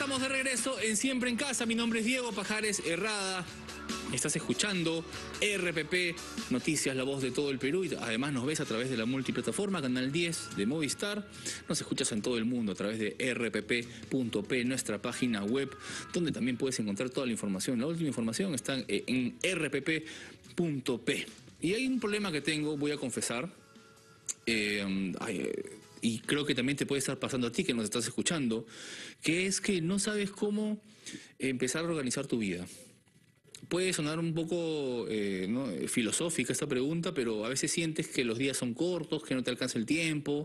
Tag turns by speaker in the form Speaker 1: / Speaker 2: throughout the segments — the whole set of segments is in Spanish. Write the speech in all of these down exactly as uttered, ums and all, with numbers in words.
Speaker 1: estamos de regreso en Siempre en Casa. Mi nombre es Diego Pajares Herrada. Estás escuchando R P P Noticias, la voz de todo el Perú. Y además nos ves a través de la multiplataforma, Canal diez de Movistar. Nos escuchas en todo el mundo a través de r p p punto p, nuestra página web, donde también puedes encontrar toda la información. La última información está en r p p punto p. Y hay un problema que tengo, voy a confesar. Eh, ay, y creo que también te puede estar pasando a ti que nos estás escuchando, que es que no sabes cómo empezar a organizar tu vida. Puede sonar un poco eh, ¿no? filosófica esta pregunta, pero a veces sientes que los días son cortos, que no te alcanza el tiempo.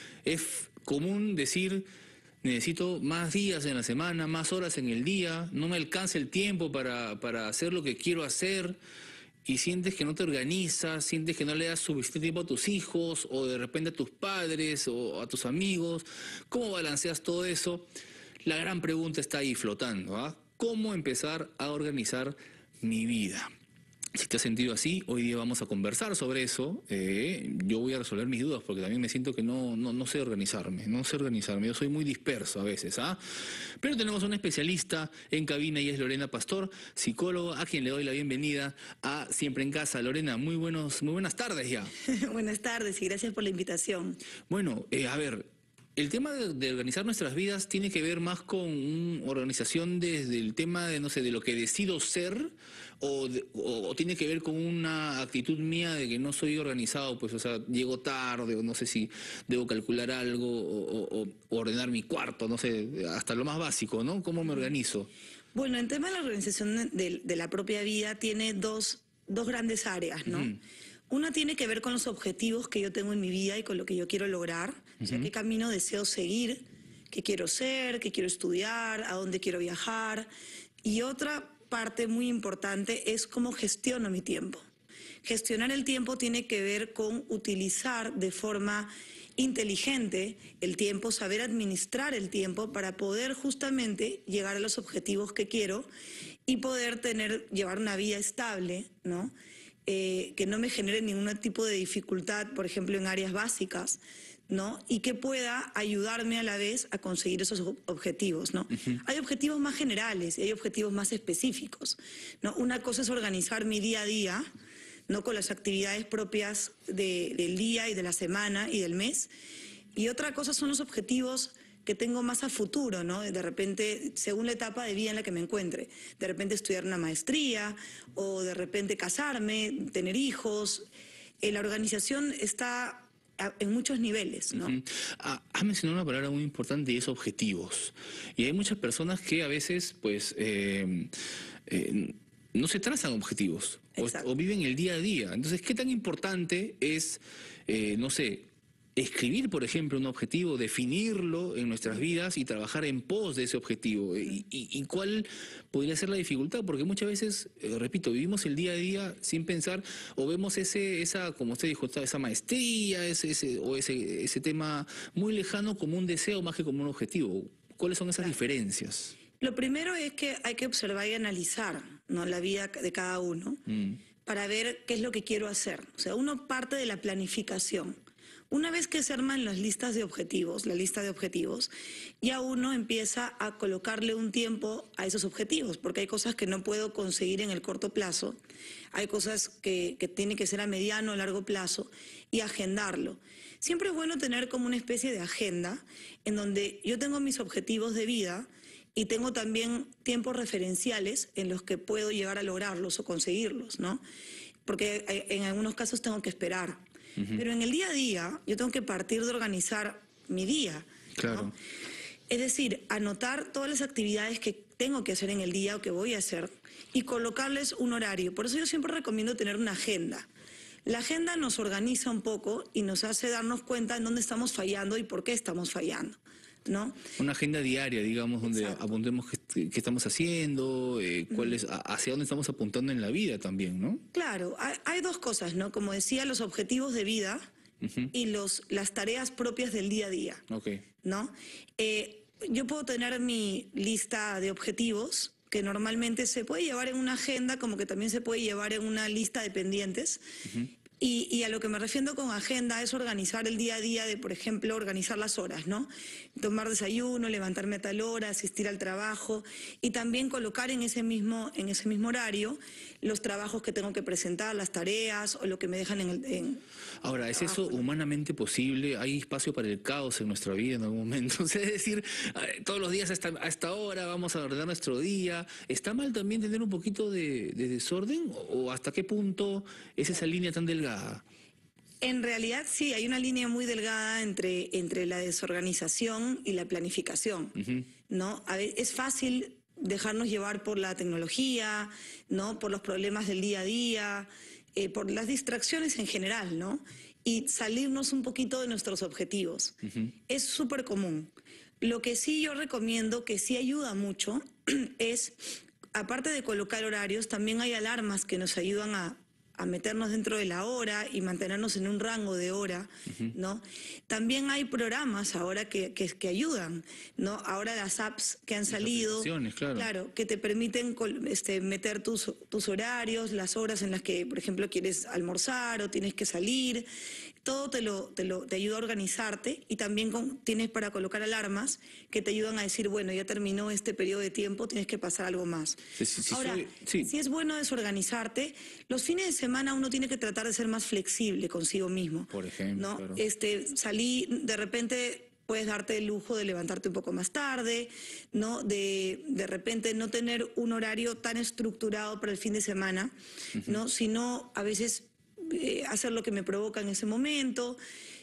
Speaker 1: Es común decir, necesito más días en la semana, más horas en el día, no me alcanza el tiempo para, para hacer lo que quiero hacer. Y sientes que no te organizas, sientes que no le das suficiente tiempo a tus hijos, o de repente a tus padres, o a tus amigos. ¿Cómo balanceas todo eso? La gran pregunta está ahí flotando, ¿ah? ¿Cómo empezar a organizar mi vida? Si te has sentido así, hoy día vamos a conversar sobre eso. Eh, yo voy a resolver mis dudas porque también me siento que no, no, no sé organizarme, no sé organizarme. Yo soy muy disperso a veces, ¿ah? Pero tenemos una especialista en cabina y es Lorena Pastor, psicóloga, a quien le doy la bienvenida a Siempre en Casa. Lorena, muy, buenos, muy buenas tardes ya.
Speaker 2: Buenas tardes y gracias por la invitación.
Speaker 1: Bueno, eh, a ver... El tema de, de organizar nuestras vidas tiene que ver más con una organización desde el tema de, no sé, de lo que decido ser, o, de, o, o tiene que ver con una actitud mía de que no soy organizado, pues, o sea, llego tarde, o no sé si debo calcular algo, o, o, o ordenar mi cuarto, no sé, hasta lo más básico, ¿no? ¿Cómo me organizo?
Speaker 2: Bueno, el tema de la organización de, de la propia vida tiene dos, dos grandes áreas, ¿no? Uh-huh. Una tiene que ver con los objetivos que yo tengo en mi vida y con lo que yo quiero lograr. Uh-huh. O sea, qué camino deseo seguir, qué quiero ser, qué quiero estudiar, a dónde quiero viajar. Y otra parte muy importante es cómo gestiono mi tiempo. Gestionar el tiempo tiene que ver con utilizar de forma inteligente el tiempo, saber administrar el tiempo para poder justamente llegar a los objetivos que quiero y poder tener, llevar una vida estable, ¿no? Eh, que no me genere ningún tipo de dificultad, por ejemplo, en áreas básicas, ¿no? Y que pueda ayudarme a la vez a conseguir esos objetivos, ¿no? Uh-huh. Hay objetivos más generales y hay objetivos más específicos, ¿no? Una cosa es organizar mi día a día, ¿no? Con las actividades propias de, del día y de la semana y del mes, y otra cosa son los objetivos que tengo más a futuro, ¿no? De repente, según la etapa de vida en la que me encuentre, de repente estudiar una maestría, o de repente casarme, tener hijos. Eh, la organización está en muchos niveles, ¿no? Uh-huh.
Speaker 1: Ah, has mencionado una palabra muy importante y es objetivos. Y hay muchas personas que a veces, pues, eh, eh, no se trazan objetivos, o, o viven el día a día. Entonces, ¿qué tan importante es, eh, no sé, escribir, por ejemplo, un objetivo, definirlo en nuestras vidas y trabajar en pos de ese objetivo? ¿Y, y, y cuál podría ser la dificultad? Porque muchas veces, eh, repito, vivimos el día a día sin pensar, o vemos ese, esa, como usted dijo, esa maestría, ese, ese, o ese, ese tema muy lejano como un deseo más que como un objetivo. ¿Cuáles son esas diferencias?
Speaker 2: Lo primero es que hay que observar y analizar, ¿no?, la vida de cada uno, mm. para ver qué es lo que quiero hacer. O sea, uno parte de la planificación. Una vez que se arman las listas de objetivos, la lista de objetivos, ya uno empieza a colocarle un tiempo a esos objetivos, porque hay cosas que no puedo conseguir en el corto plazo, hay cosas que, que tienen que ser a mediano o largo plazo, y agendarlo. Siempre es bueno tener como una especie de agenda en donde yo tengo mis objetivos de vida y tengo también tiempos referenciales en los que puedo llegar a lograrlos o conseguirlos, ¿no? Porque en algunos casos tengo que esperar. Uh-huh. Pero en el día a día yo tengo que partir de organizar mi día,
Speaker 1: claro,
Speaker 2: ¿no? Es decir, anotar todas las actividades que tengo que hacer en el día o que voy a hacer y colocarles un horario. Por eso yo siempre recomiendo tener una agenda. La agenda nos organiza un poco y nos hace darnos cuenta en dónde estamos fallando y por qué estamos fallando, ¿no?
Speaker 1: Una agenda diaria, digamos, donde Exacto. apuntemos qué, qué estamos haciendo, eh, cuál es, hacia dónde estamos apuntando en la vida también, ¿no?
Speaker 2: Claro, hay, hay dos cosas, ¿no? Como decía, los objetivos de vida uh-huh. y los, las tareas propias del día a día,
Speaker 1: okay.
Speaker 2: ¿no? Eh, yo puedo tener mi lista de objetivos, que normalmente se puede llevar en una agenda, como que también se puede llevar en una lista de pendientes, uh-huh. Y, y a lo que me refiero con agenda es organizar el día a día de, por ejemplo, organizar las horas, ¿no? Tomar desayuno, levantarme a tal hora, asistir al trabajo y también colocar en ese mismo, en ese mismo horario los trabajos que tengo que presentar, las tareas o lo que me dejan en el en
Speaker 1: Ahora, ¿es
Speaker 2: trabajo,
Speaker 1: eso
Speaker 2: ¿no?
Speaker 1: humanamente posible? ¿Hay espacio para el caos en nuestra vida en algún momento? O sea, es decir, todos los días a esta, a esta hora vamos a ordenar nuestro día. ¿Está mal también tener un poquito de, de desorden? ¿O hasta qué punto es esa línea tan delgada?
Speaker 2: En realidad sí, hay una línea muy delgada entre, entre la desorganización y la planificación,
Speaker 1: Uh-huh.
Speaker 2: ¿no? A ver, es fácil dejarnos llevar por la tecnología, ¿no? Por los problemas del día a día, eh, por las distracciones en general, ¿no? Y salirnos un poquito de nuestros objetivos.
Speaker 1: Uh-huh.
Speaker 2: Es súper común. Lo que sí yo recomiendo, que sí ayuda mucho, es, aparte de colocar horarios, también hay alarmas que nos ayudan a a meternos dentro de la hora y mantenernos en un rango de hora,
Speaker 1: Uh-huh.
Speaker 2: ¿no? También hay programas ahora que, que, que ayudan, ¿no? Ahora las apps que han
Speaker 1: Las
Speaker 2: salido,
Speaker 1: aplicaciones, claro.
Speaker 2: claro, que te permiten col- este, meter tus, tus horarios, las horas en las que, por ejemplo, quieres almorzar o tienes que salir. Todo te lo, te lo te ayuda a organizarte y también con- tienes para colocar alarmas que te ayudan a decir, bueno, ya terminó este periodo de tiempo, tienes que pasar algo más.
Speaker 1: Sí, sí, sí,
Speaker 2: Ahora,
Speaker 1: soy- sí.
Speaker 2: si es bueno desorganizarte, los fines de semana uno tiene que tratar de ser más flexible consigo mismo.
Speaker 1: Por ejemplo,
Speaker 2: ¿no?
Speaker 1: claro.
Speaker 2: Este, salí, de repente puedes darte el lujo de levantarte un poco más tarde, ¿no? De, de repente no tener un horario tan estructurado para el fin de semana, ¿no? Sino a veces eh, hacer lo que me provoca en ese momento.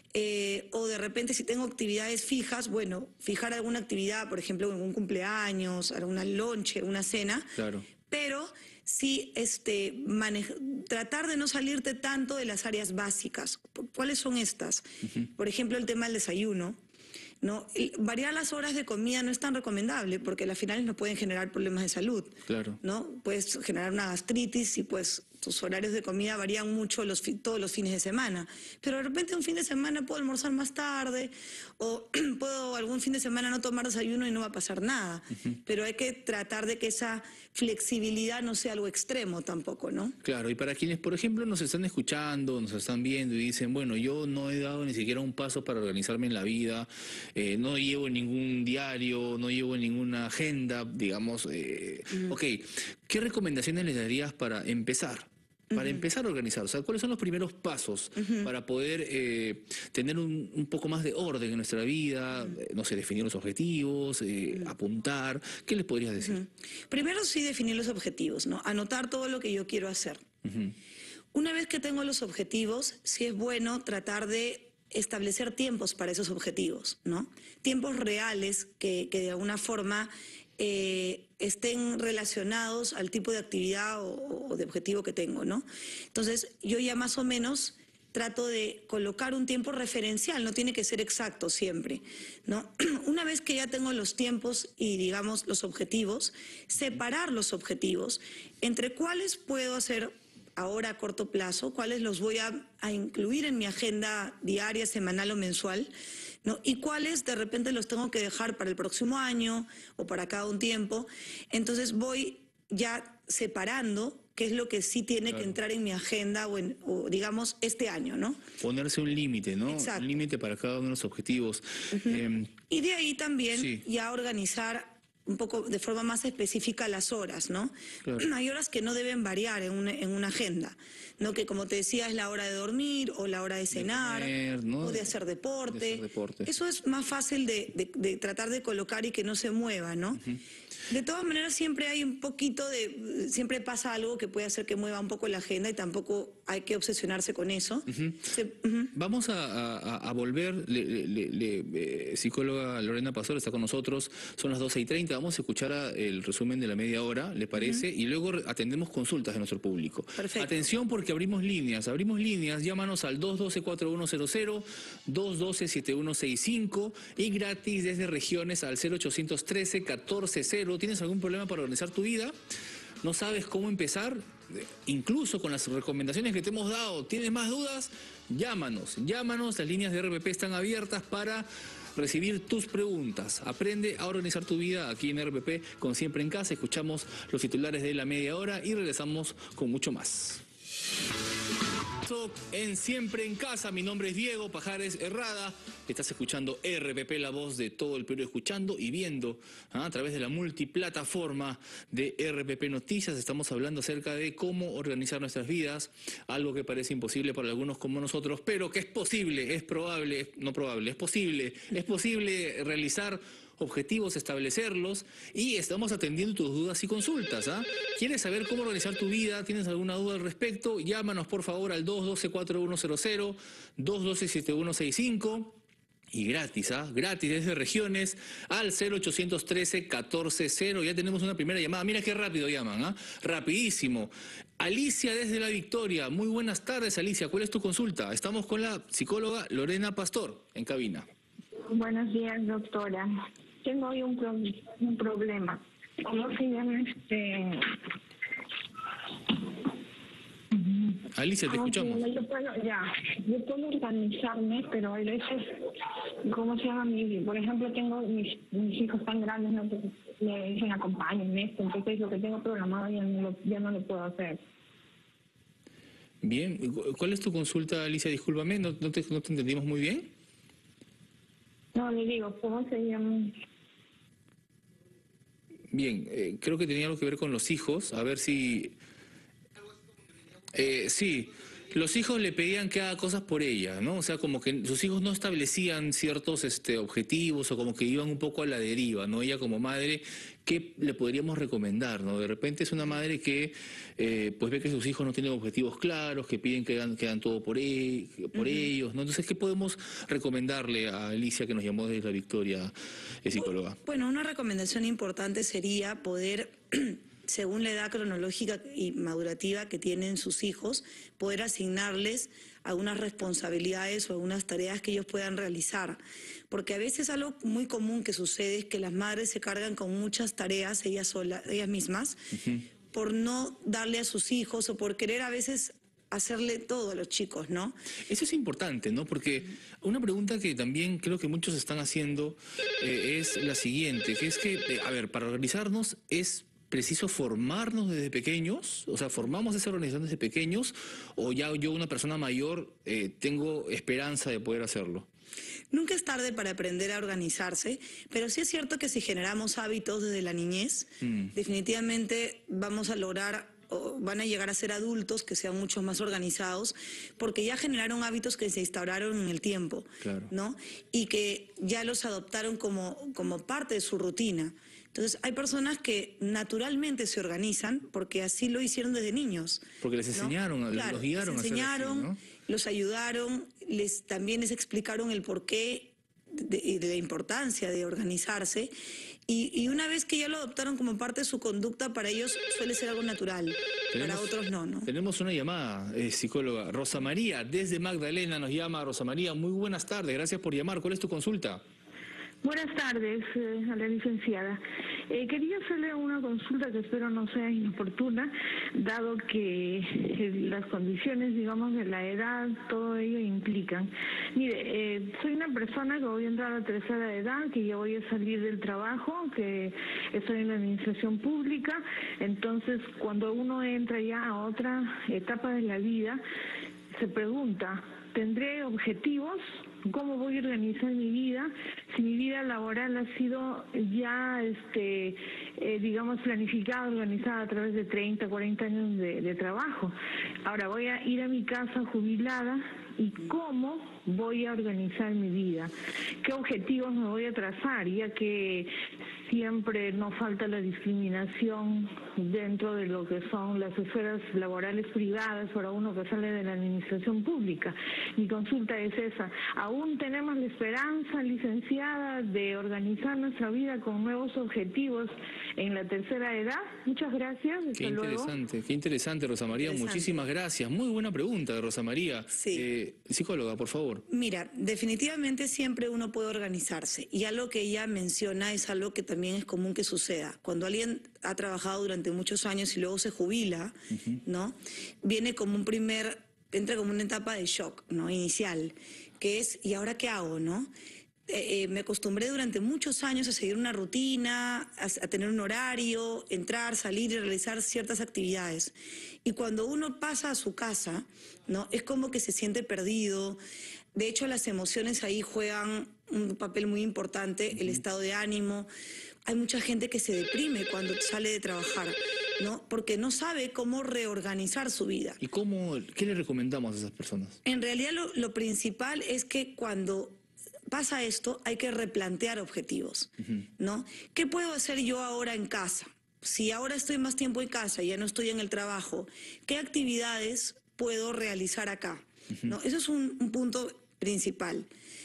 Speaker 2: Eh, o de repente si tengo actividades fijas, bueno, fijar alguna actividad, por ejemplo, algún cumpleaños, alguna lonche, una cena,
Speaker 1: Claro.
Speaker 2: pero sí este, manej- tratar de no salirte tanto de las áreas básicas. ¿Cuáles son estas?
Speaker 1: Uh-huh.
Speaker 2: Por ejemplo, el tema del desayuno. ¿No? Y variar las horas de comida no es tan recomendable porque las finales nos pueden generar problemas de salud.
Speaker 1: Claro.
Speaker 2: ¿No? Puedes generar una gastritis y pues tus horarios de comida varían mucho los fi- todos los fines de semana. Pero de repente un fin de semana puedo almorzar más tarde o puedo algún fin de semana no tomar desayuno y no va a pasar nada.
Speaker 1: Uh-huh.
Speaker 2: Pero hay que tratar de que esa flexibilidad no sea algo extremo tampoco, ¿no?
Speaker 1: Claro, y para quienes, por ejemplo, nos están escuchando, nos están viendo y dicen, bueno, yo no he dado ni siquiera un paso para organizarme en la vida, eh, no llevo ningún diario, no llevo ninguna agenda, digamos, eh,
Speaker 2: Mm.
Speaker 1: ok, ¿qué recomendaciones les darías para empezar? Para empezar a organizar, o sea, ¿cuáles son los primeros pasos para poder eh, tener un, un poco más de orden en nuestra vida? Eh, no sé, definir los objetivos, eh, apuntar, ¿qué les podrías decir?
Speaker 2: Primero sí definir los objetivos, ¿no? Anotar todo lo que yo quiero hacer.
Speaker 1: Ujú.
Speaker 2: Una vez que tengo los objetivos, sí es bueno tratar de establecer tiempos para esos objetivos, ¿no? Tiempos reales que, que de alguna forma eh, estén relacionados al tipo de actividad o, o de objetivo que tengo, ¿no? Entonces, yo ya más o menos trato de colocar un tiempo referencial, no tiene que ser exacto siempre, ¿no? Una vez que ya tengo los tiempos y, digamos, los objetivos, separar los objetivos entre cuáles puedo hacer ahora a corto plazo, cuáles los voy a, a incluir en mi agenda diaria, semanal o mensual, ¿no? Y cuáles de repente los tengo que dejar para el próximo año o para cada un tiempo. Entonces voy ya separando qué es lo que sí tiene
Speaker 1: Claro.
Speaker 2: que entrar en mi agenda o, en, o digamos este año, ¿no?
Speaker 1: Ponerse un límite, ¿no?
Speaker 2: Exacto.
Speaker 1: Un límite para cada uno de los objetivos. Eh,
Speaker 2: Y de ahí también
Speaker 1: Sí.
Speaker 2: ya organizar un poco de forma más específica las horas, ¿no?
Speaker 1: Claro.
Speaker 2: Hay horas que no deben variar en una, en una agenda, ¿no? Que como te decía es la hora de dormir o la hora de cenar
Speaker 1: comer, ¿no?
Speaker 2: o de hacer deporte.
Speaker 1: De hacer deporte.
Speaker 2: Eso es más fácil de, de- de tratar de colocar y que no se mueva, ¿no? De todas maneras siempre hay un poquito de, siempre pasa algo que puede hacer que mueva un poco la agenda y tampoco hay que obsesionarse con eso. Se- ujú.
Speaker 1: Vamos a, a- a volver, le- le- le- le- eh, psicóloga Lorena Pastor está con nosotros, son las doce y treinta, vamos a escuchar a- el resumen de la media hora, ¿le parece? Y luego re- atendemos consultas de nuestro público.
Speaker 2: Perfecto.
Speaker 1: Atención porque abrimos líneas, abrimos líneas, llámanos al dos uno dos, cuatro uno cero cero, dos uno dos, siete uno seis cinco y gratis desde regiones al cero ochocientos trece, catorce cero. ¿Tienes algún problema para organizar tu vida? ¿No sabes cómo empezar? Incluso con las recomendaciones que te hemos dado, ¿tienes más dudas? Llámanos, llámanos, las líneas de R P P están abiertas para recibir tus preguntas. Aprende a organizar tu vida aquí en R P P con Siempre en Casa. Escuchamos los titulares de la media hora y regresamos con mucho más. regreso en Siempre en Casa. Mi nombre es Diego Pajares Herrada. Estás escuchando R P P, la voz de todo el Perú, escuchando y viendo ¿ah? a través de la multiplataforma de R P P Noticias. Estamos hablando acerca de cómo organizar nuestras vidas, algo que parece imposible para algunos como nosotros, pero que es posible, es probable, es, no probable, es posible, es posible realizar objetivos, establecerlos, y estamos atendiendo tus dudas y consultas. ¿ah? ¿Quieres saber cómo organizar tu vida? ¿Tienes alguna duda al respecto? Llámanos por favor al dos uno dos, cuatro uno cero cero, dos uno dos, siete uno seis cinco. Y gratis, ¿ah? Gratis desde regiones al cero ochocientos trece, catorce cero. Ya tenemos una primera llamada. Mira qué rápido llaman, ¿ah? Rapidísimo. Alicia desde La Victoria. Muy buenas tardes, Alicia. ¿Cuál es tu consulta? Estamos con la psicóloga Lorena Pastor en cabina.
Speaker 3: Buenos días, doctora. Tengo hoy un, pro un problema. ¿Cómo se llama este...?
Speaker 1: Alicia, te escuchamos.
Speaker 3: Yo puedo, ya, yo puedo organizarme, pero hay veces, ¿cómo se llama? Mi, por ejemplo, tengo mis, mis hijos tan grandes, no me dicen acompáñenme esto, entonces lo que tengo programado ya no lo, ya no lo puedo hacer.
Speaker 1: Bien, ¿cuál es tu consulta, Alicia? Discúlpame, ¿no, no, te, no te entendimos muy bien?
Speaker 3: No, le digo, ¿cómo se llama?
Speaker 1: Bien, eh, creo que tenía algo que ver con los hijos, a ver si... Eh, sí, los hijos le pedían que haga cosas por ella, ¿no? O sea, como que sus hijos no establecían ciertos este, objetivos o como que iban un poco a la deriva, ¿no? Ella como madre, ¿qué le podríamos recomendar, no? De repente es una madre que eh, pues ve que sus hijos no tienen objetivos claros, que piden que hagan, que hagan todo por, e por uh-huh. ellos, ¿no? Entonces, ¿qué podemos recomendarle a Alicia, que nos llamó desde La Victoria, eh, psicóloga?
Speaker 2: Bueno, una recomendación importante sería poder... según la edad cronológica y madurativa que tienen sus hijos, poder asignarles algunas responsabilidades o algunas tareas que ellos puedan realizar. Porque a veces algo muy común que sucede es que las madres se cargan con muchas tareas ellas, solas, ellas mismas, uh-huh. por no darle a sus hijos o por querer a veces hacerle todo a los chicos, ¿no?
Speaker 1: Eso es importante, ¿no? Porque una pregunta que también creo que muchos están haciendo eh, es la siguiente, que es que, eh, a ver, para organizarnos es... ¿preciso formarnos desde pequeños? O sea, ¿formamos esa organización desde pequeños? ¿O ya yo, una persona mayor, eh, tengo esperanza de poder hacerlo?
Speaker 2: Nunca es tarde para aprender a organizarse, pero sí es cierto que si generamos hábitos desde la niñez, mm. definitivamente vamos a lograr... o van a llegar a ser adultos que sean mucho más organizados, porque ya generaron hábitos que se instauraron en el tiempo, claro. ¿no? Y que ya los adoptaron como, como parte de su rutina. Entonces, hay personas que naturalmente se organizan porque así lo hicieron desde niños.
Speaker 1: Porque les enseñaron, ¿no? Claro, los guiaron
Speaker 2: les enseñaron, a hacer así, ¿no? Los ayudaron, les, también les explicaron el porqué de, de la importancia de organizarse. Y, y una vez que ya lo adoptaron como parte de su conducta, para ellos suele ser algo natural, tenemos, para otros no, ¿no?
Speaker 1: Tenemos una llamada, eh, psicóloga. Rosa María, desde Magdalena nos llama. Rosa María, muy buenas tardes, gracias por llamar. ¿Cuál es tu consulta?
Speaker 3: Buenas tardes eh, a la licenciada. Eh, quería hacerle una consulta que espero no sea inoportuna, dado que eh, las condiciones, digamos, de la edad, todo ello implican. Mire, eh, soy una persona que voy a entrar a la tercera edad, que ya voy a salir del trabajo, que estoy en la administración pública, entonces cuando uno entra ya a otra etapa de la vida, se pregunta, ¿tendré objetivos? ¿Cómo voy a organizar mi vida? Si mi vida laboral ha sido ya, este, eh, digamos, planificada, organizada a través de treinta, cuarenta años de, de trabajo. Ahora voy a ir a mi casa jubilada y cómo voy a organizar mi vida. ¿Qué objetivos me voy a trazar? Ya que siempre no falta la discriminación dentro de lo que son las esferas laborales privadas para uno que sale de la administración pública. Mi consulta es esa. ¿Aún tenemos la esperanza, licenciada, de organizar nuestra vida con nuevos objetivos en la tercera edad? Muchas gracias.
Speaker 1: Qué interesante, luego. Qué interesante, Rosa María. Interesante. Muchísimas gracias. Muy buena pregunta de Rosa María.
Speaker 2: Sí.
Speaker 1: Eh, psicóloga, por favor.
Speaker 2: Mira, definitivamente siempre uno puede organizarse. Y algo que ella menciona es algo que también es común que suceda. Cuando alguien ha trabajado durante muchos años y luego se jubila, uh-huh. ¿no? Viene como un primer, entra como una etapa de shock, ¿no? Inicial, que es, ¿y ahora qué hago, no? eh, me acostumbré durante muchos años a seguir una rutina, a, a tener un horario, entrar, salir y realizar ciertas actividades. Y cuando uno pasa a su casa, ¿no? Es como que se siente perdido. De hecho, las emociones ahí juegan un papel muy importante, el estado de ánimo. Hay mucha gente que se deprime cuando sale de trabajar, ¿no? Porque no sabe cómo reorganizar su vida.
Speaker 1: ¿Y cómo, qué le recomendamos a esas personas?
Speaker 2: En realidad lo, lo principal es que cuando pasa esto hay que replantear objetivos, uh-huh. ¿no? ¿Qué puedo hacer yo ahora en casa? Si ahora estoy más tiempo en casa y ya no estoy en el trabajo, ¿qué actividades puedo realizar acá? Uh-huh. ¿No? Eso es un, un punto principal.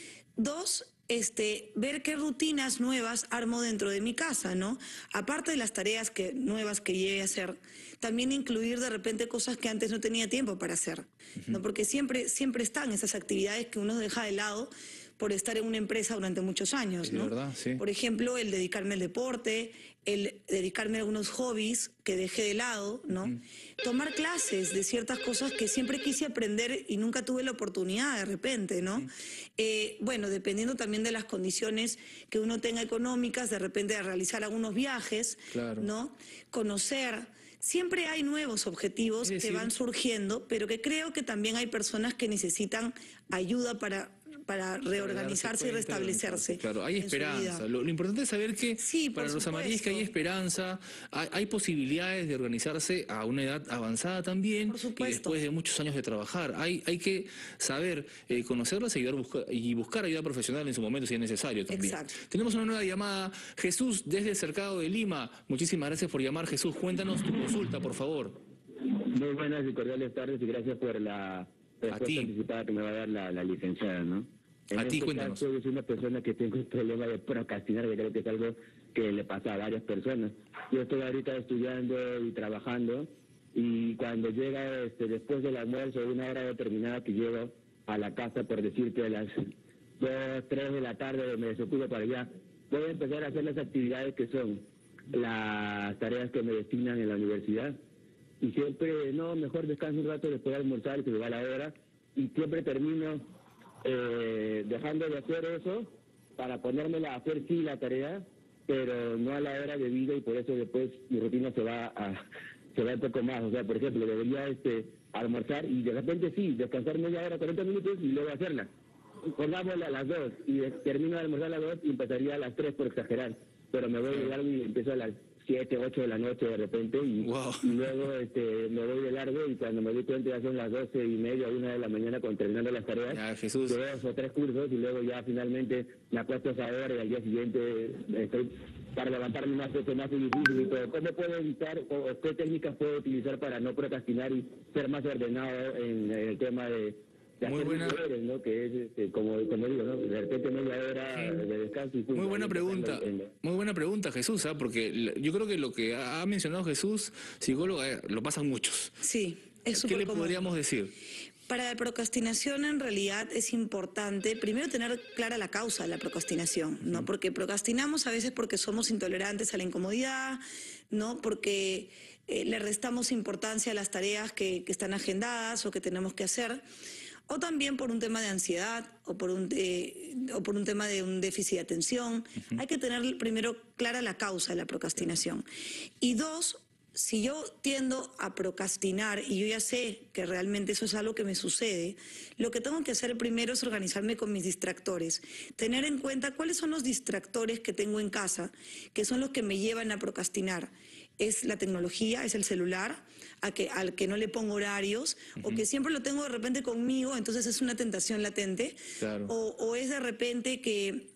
Speaker 2: Dos, este, ver qué rutinas nuevas armo dentro de mi casa, ¿no? Aparte de las tareas que, nuevas que llegue a hacer, también incluir de repente cosas que antes no tenía tiempo para hacer, uh-huh. ¿no? Porque siempre, siempre están esas actividades que uno deja de lado por estar en una empresa durante muchos años, ¿no?
Speaker 1: ¿Verdad? Sí.
Speaker 2: Por ejemplo, el dedicarme al deporte, el dedicarme a algunos hobbies que dejé de lado, ¿no? Uh-huh. Tomar clases de ciertas cosas que siempre quise aprender y nunca tuve la oportunidad de repente, ¿no? Uh-huh. eh, bueno, dependiendo también de las condiciones que uno tenga económicas, de repente de realizar algunos viajes,
Speaker 1: claro.
Speaker 2: ¿no? Conocer. Siempre hay nuevos objetivos es decir, que van surgiendo, pero que creo que también hay personas que necesitan ayuda para... para reorganizarse y restablecerse.
Speaker 1: Claro, hay esperanza. Lo, lo importante es saber que
Speaker 2: sí,
Speaker 1: para Rosa María es que hay esperanza, hay, hay posibilidades de organizarse a una edad avanzada también y después de muchos años de trabajar. Hay, hay que saber eh, conocerlas y, ayudar, buscar, y buscar ayuda profesional en su momento si es necesario también.
Speaker 2: Exacto.
Speaker 1: Tenemos una nueva llamada. Jesús, desde el Cercado de Lima. Muchísimas gracias por llamar, Jesús. Cuéntanos tu consulta, por favor.
Speaker 4: Muy buenas y cordiales tardes y gracias por la respuesta anticipada que me va a dar la, la licenciada, ¿no? En
Speaker 1: a
Speaker 4: este
Speaker 1: ti, cuéntanos.
Speaker 4: Caso, yo soy una persona que tengo un problema de procrastinar, que creo que es algo que le pasa a varias personas. Yo estoy ahorita estudiando y trabajando, y cuando llega este, después del almuerzo, una hora determinada que llego a la casa, por decirte, a las dos, tres de la tarde, me desocupo para allá, voy a empezar a hacer las actividades que son las tareas que me destinan en la universidad. Y siempre, no, mejor descanso un rato después de almorzar, que me va la hora, y siempre termino eh, dejando de hacer eso para ponérmela a hacer sí la tarea, pero no a la hora de vida, y por eso después mi rutina se va a se va un poco más. O sea, por ejemplo, debería este almorzar y de repente sí, descansar media hora, cuarenta minutos y luego hacerla. Pongámosla a las dos y termino de almorzar a las dos y empezaría a las tres por exagerar, pero me voy a llegar y empiezo a las siete, ocho de la noche de repente y, wow. y luego este, me voy de largo, y cuando me doy cuenta ya son las doce y media, una de la mañana con terminando las tareas,
Speaker 1: ya, Jesús.
Speaker 4: de dos o tres cursos, y luego ya finalmente me acuesto a esa hora y al día siguiente estoy para levantarme más veces más difícil y todo. ¿Cómo puedo evitar o, o qué técnicas puedo utilizar para no procrastinar y ser más ordenado en, en el tema de De
Speaker 1: muy buena,
Speaker 4: deberes, ¿no? Que es, este, como, como digo, ¿no? De repente media hora sí. de descanso y punto.
Speaker 1: Muy buena pregunta, en la... muy buena pregunta, Jesús, ¿eh? Porque yo creo que lo que ha mencionado Jesús, psicólogo, eh, lo pasan muchos.
Speaker 2: Sí, es
Speaker 1: ¿Qué le podríamos decir?
Speaker 2: Para la procrastinación, en realidad, es importante primero tener clara la causa de la procrastinación, ¿no? Porque procrastinamos a veces porque somos intolerantes a la incomodidad, ¿no? Porque eh, le restamos importancia a las tareas que, que están agendadas o que tenemos que hacer, o también por un tema de ansiedad o por un, eh, o por un tema de un déficit de atención. Uh-huh. Hay que tener primero clara la causa de la procrastinación. Y dos, si yo tiendo a procrastinar y yo ya sé que realmente eso es algo que me sucede, lo que tengo que hacer primero es organizarme con mis distractores, tener en cuenta cuáles son los distractores que tengo en casa, que son los que me llevan a procrastinar. Es la tecnología, es el celular, a que, al que no le pongo horarios, uh-huh. o que siempre lo tengo de repente conmigo, entonces es una tentación latente, claro. o, o es de repente que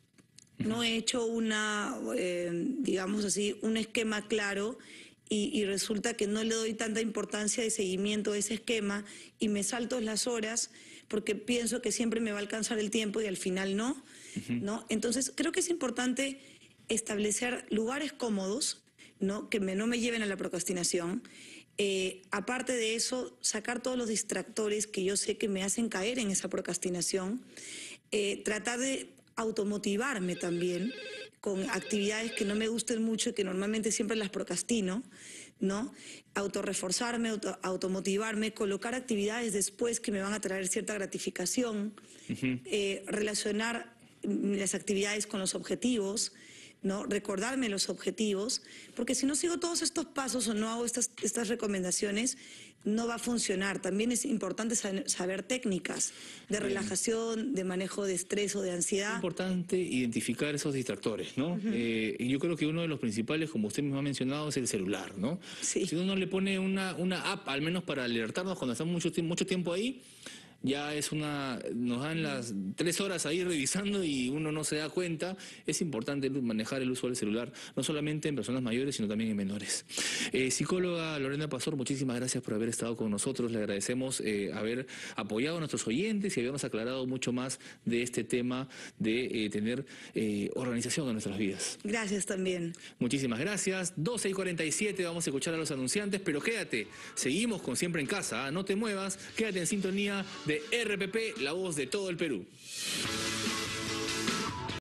Speaker 2: no he hecho una, eh, digamos así, un esquema claro, Y, y resulta que no le doy tanta importancia de seguimiento a ese esquema y me salto las horas porque pienso que siempre me va a alcanzar el tiempo y al final no, uh-huh. ¿no? Entonces creo que es importante establecer lugares cómodos, ¿no? Que me, no me lleven a la procrastinación. Eh, aparte de eso, sacar todos los distractores que yo sé que me hacen caer en esa procrastinación. Eh, tratar de automotivarme también con actividades que no me gusten mucho y que normalmente siempre las procrastino, ¿no? Autorreforzarme, auto, automotivarme, colocar actividades después que me van a traer cierta gratificación, uh-huh. eh, relacionar las actividades con los objetivos, ¿no? Recordarme los objetivos, porque si no sigo todos estos pasos o no hago estas, estas recomendaciones, no va a funcionar. También es importante saber técnicas de
Speaker 1: Bien.
Speaker 2: relajación, de manejo de estrés o de ansiedad.
Speaker 1: Es importante identificar esos distractores, ¿no? Uh-huh. eh, y yo creo que uno de los principales, como usted mismo ha mencionado, es el celular, ¿no?
Speaker 2: Sí.
Speaker 1: Si uno le pone una, una app, al menos para alertarnos cuando estamos mucho, mucho tiempo ahí, ya es una, nos dan las tres horas ahí revisando y uno no se da cuenta. Es importante manejar el uso del celular, no solamente en personas mayores, sino también en menores. Eh, psicóloga Lorena Pastor, muchísimas gracias por haber estado con nosotros. Le agradecemos eh, haber apoyado a nuestros oyentes y habernos aclarado mucho más de este tema de eh, tener eh, organización en nuestras vidas.
Speaker 2: Gracias también.
Speaker 1: Muchísimas gracias. doce y cuarenta y siete, vamos a escuchar a los anunciantes, pero quédate, seguimos con Siempre en Casa, ¿eh? No te muevas, quédate en sintonía de R P P, la voz de todo el Perú.